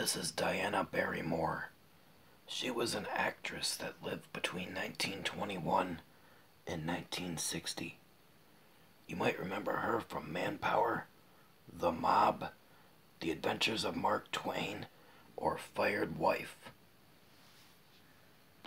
This is Diana Barrymore. She was an actress that lived between 1921 and 1960. You might remember her from Manpower, The Mob, The Adventures of Mark Twain, or Fired Wife.